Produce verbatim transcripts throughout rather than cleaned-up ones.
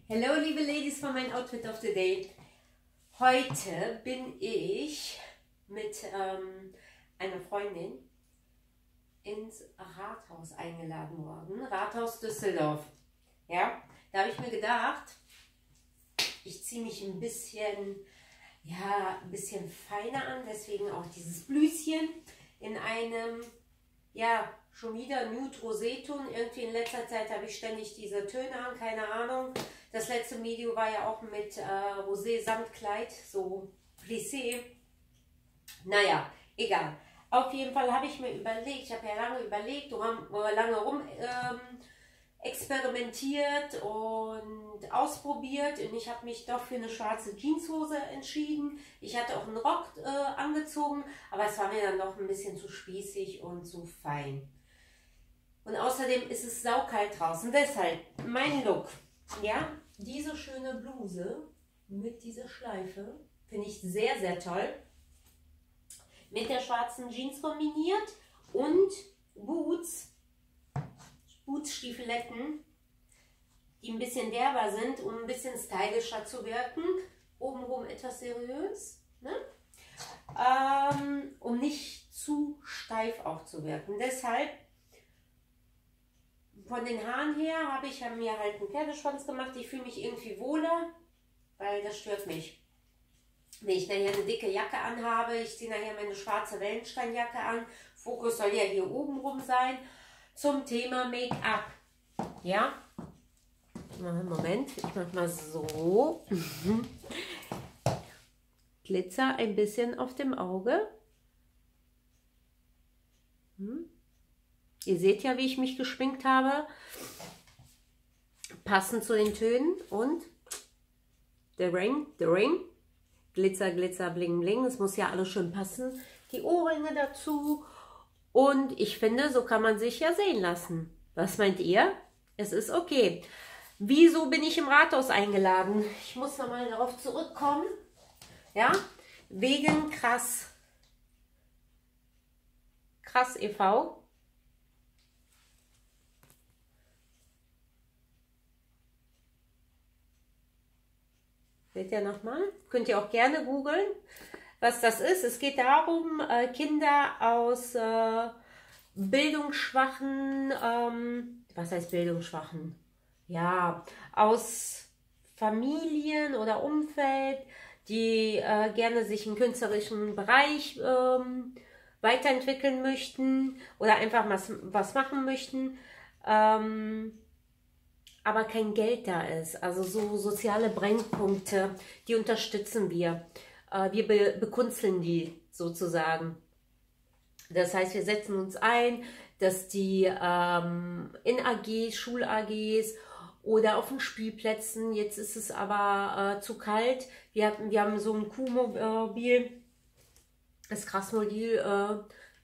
Hallo liebe Ladies von mein Outfit of the Day. Heute bin ich mit ähm, einer Freundin ins Rathaus eingeladen worden. Rathaus Düsseldorf. Ja, da habe ich mir gedacht, ich ziehe mich ein bisschen, ja, ein bisschen feiner an. Deswegen auch dieses Blüschen in einem, ja, schon wieder Nude Roséton. Irgendwie in letzter Zeit habe ich ständig diese Töne an, keine Ahnung. Das letzte Video war ja auch mit äh, Rosé Samtkleid, so plissé. Naja, egal. Auf jeden Fall habe ich mir überlegt, ich habe ja lange überlegt, lange rum ähm, experimentiert und ausprobiert. Und ich habe mich doch für eine schwarze Jeanshose entschieden. Ich hatte auch einen Rock äh, angezogen, aber es war mir dann doch ein bisschen zu spießig und zu fein. Und außerdem ist es saukalt draußen. Deshalb mein Look, ja, diese schöne Bluse mit dieser Schleife finde ich sehr, sehr toll. Mit der schwarzen Jeans kombiniert und Boots, Boots-Stiefeletten, die ein bisschen derber sind, um ein bisschen stylischer zu wirken. Obenrum etwas seriös, ne? ähm, um nicht zu steif auch zu wirken. Deshalb von den Haaren her habe ich hab mir halt einen Pferdeschwanz gemacht. Ich fühle mich irgendwie wohler, weil das stört mich. Wenn ich nachher eine dicke Jacke anhabe, ich ziehe nachher meine schwarze Wellensteinjacke an. Fokus soll ja hier oben rum sein. Zum Thema Make-up. Ja? Moment, ich mache mal so. Glitzer ein bisschen auf dem Auge. Hm. Ihr seht ja, wie ich mich geschminkt habe. Passend zu den Tönen. Und der Ring, der Ring. Glitzer, Glitzer, Bling, Bling. Es muss ja alles schön passen. Die Ohrringe dazu. Und ich finde, so kann man sich ja sehen lassen. Was meint ihr? Es ist okay. Wieso bin ich im Rathaus eingeladen? Ich muss nochmal darauf zurückkommen. Ja, wegen Krass. Krass e V. Seht ihr nochmal? Könnt ihr auch gerne googeln, was das ist. Es geht darum, äh, Kinder aus äh, bildungsschwachen, ähm, was heißt bildungsschwachen? Ja, aus Familien oder Umfeld, die äh, gerne sich im künstlerischen Bereich ähm, weiterentwickeln möchten oder einfach was, was machen möchten. Ähm, aber kein Geld da ist. Also so soziale Brennpunkte, die unterstützen wir. Äh, wir be bekunsteln die sozusagen. Das heißt, wir setzen uns ein, dass die ähm, in A Gs, Schul-A Gs oder auf den Spielplätzen, jetzt ist es aber äh, zu kalt, wir, hatten, wir haben so ein Kuhmobil, das Krassmobil, äh,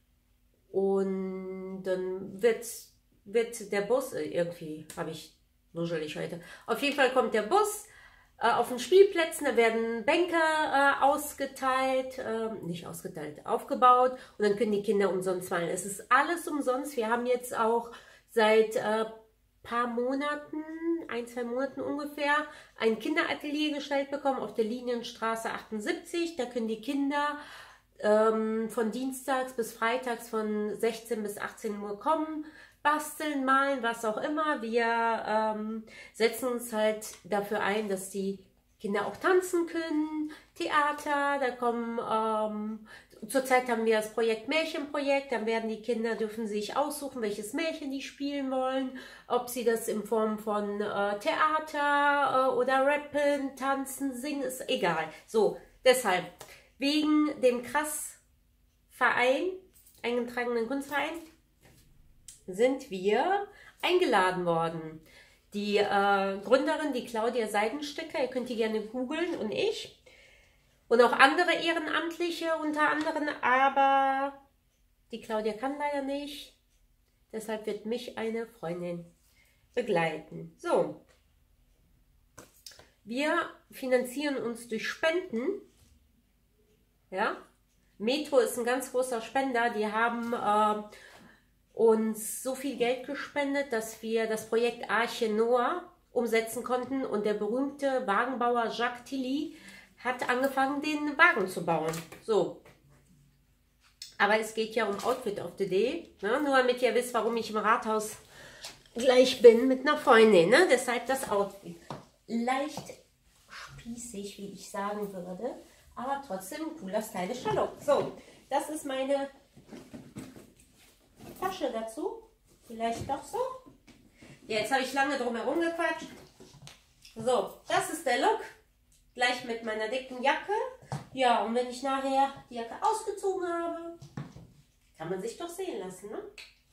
und dann wird, wird der Bus, äh, irgendwie habe ich nuschelig heute. Auf jeden Fall kommt der Bus äh, auf den Spielplätzen, da werden Bänke äh, ausgeteilt, äh, nicht ausgeteilt, aufgebaut und dann können die Kinder umsonst malen. Es ist alles umsonst. Wir haben jetzt auch seit äh, paar Monaten, ein, zwei Monaten ungefähr, ein Kinderatelier gestellt bekommen auf der Linienstraße achtundsiebzig. Da können die Kinder ähm, von dienstags bis freitags von sechzehn bis achtzehn Uhr kommen, basteln, malen, was auch immer. Wir ähm, setzen uns halt dafür ein, dass die Kinder auch tanzen können, Theater, da kommen, ähm, zurzeit haben wir das Projekt Märchenprojekt, dann werden die Kinder, dürfen sich aussuchen, welches Märchen die spielen wollen, ob sie das in Form von äh, Theater äh, oder Rappen, Tanzen, Singen, ist egal. So, deshalb, wegen dem Krass-Verein, eingetragenen Kunstverein, sind wir eingeladen worden. Die äh, Gründerin, die Claudia Seidensticker, ihr könnt die gerne googeln, und ich und auch andere Ehrenamtliche unter anderem, aber die Claudia kann leider nicht, deshalb wird mich eine Freundin begleiten. So, wir finanzieren uns durch Spenden, ja, Metro ist ein ganz großer Spender, die haben äh, uns so viel Geld gespendet, dass wir das Projekt Arche Noah umsetzen konnten. Und der berühmte Wagenbauer Jacques Tilly hat angefangen, den Wagen zu bauen. So. Aber es geht ja um Outfit of the Day. Ne? Nur damit ihr wisst, warum ich im Rathaus gleich bin mit einer Freundin. Ne? Deshalb das Outfit. Leicht spießig, wie ich sagen würde. Aber trotzdem ein cooler, stylischer Look. So, das ist meine Tasche dazu. Vielleicht doch so. Ja, jetzt habe ich lange drum herum gequatscht. So, das ist der Look. Gleich mit meiner dicken Jacke. Ja, und wenn ich nachher die Jacke ausgezogen habe, kann man sich doch sehen lassen, ne?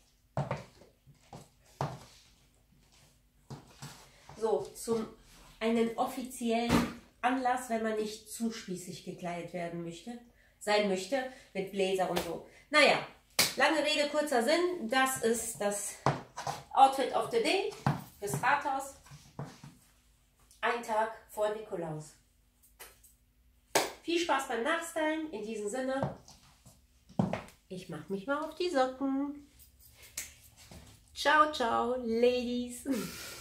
So, zum einen offiziellen Anlass, wenn man nicht zu spießig gekleidet werden möchte, sein möchte, mit Bläser und so. Naja, lange Rede, kurzer Sinn, das ist das Outfit of the Day fürs Rathaus. Ein Tag vor Nikolaus. Viel Spaß beim Nachstylen, in diesem Sinne, ich mache mich mal auf die Socken. Ciao, ciao, Ladies.